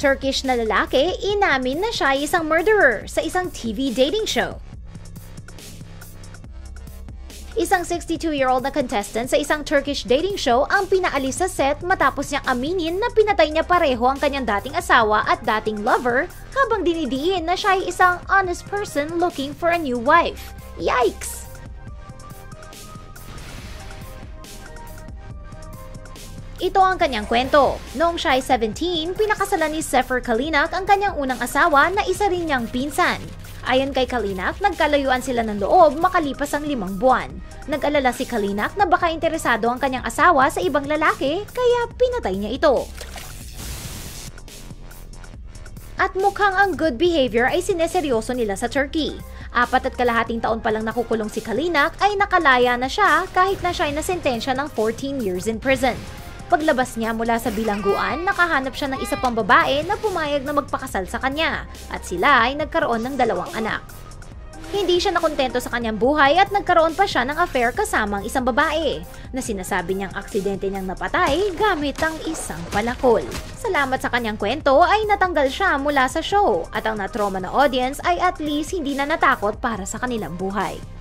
Turkish na lalaki inamin na siya ay isang murderer sa isang TV dating show. Isang 62-year-old na contestant sa isang Turkish dating show ang pinaalis sa set matapos niyang aminin na pinatay niya pareho ang kanyang dating asawa at dating lover habang dinidiin na siya ay isang honest person looking for a new wife. Yikes! Ito ang kanyang kwento. Noong siya ay 17, pinakasalan ni Sefer Kalinak ang kanyang unang asawa na isa rin niyang pinsan. Ayon kay Kalinak, nagkalayuan sila ng loob makalipas ang 5 buwan. Nag-alala si Kalinak na baka interesado ang kanyang asawa sa ibang lalaki kaya pinatay niya ito. At mukhang ang good behavior ay sineseryoso nila sa Turkey. 4.5 taon pa lang nakukulong si Kalinak ay nakalaya na siya kahit na siya ay nasentensya ng 14 years in prison. Paglabas niya mula sa bilangguan, nakahanap siya ng isa pang babae na pumayag na magpakasal sa kanya at sila ay nagkaroon ng 2 anak. Hindi siya nakontento sa kanyang buhay at nagkaroon pa siya ng affair kasamang isang babae na sinasabi niyang aksidente niyang napatay gamit ang isang palakol. Salamat sa kanyang kwento ay natanggal siya mula sa show at ang na-trauma na audience ay at least hindi na natakot para sa kanilang buhay.